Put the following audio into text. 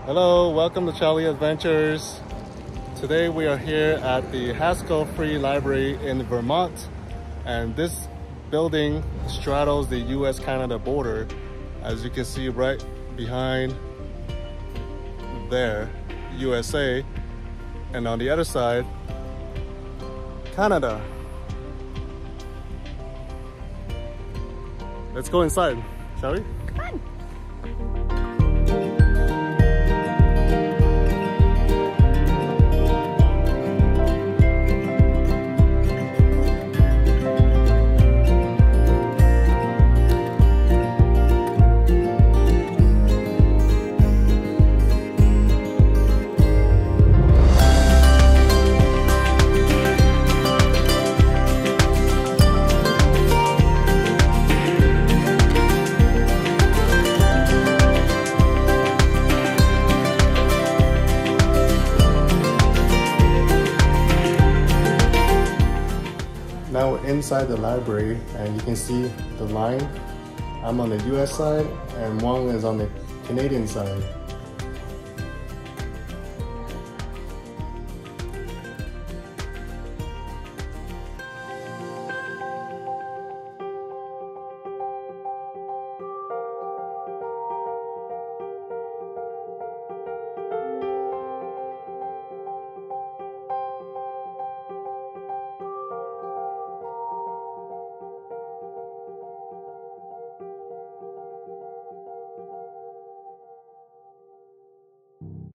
Hello, welcome to ChaoLee Adventures. Today we are here at the Haskell Free Library in Vermont, and this building straddles the US-Canada border, as you can see right behind there, USA, and on the other side, Canada. Let's go inside, shall we? Come on. Now we're inside the library and you can see the line. I'm on the US side and Muong is on the Canadian side.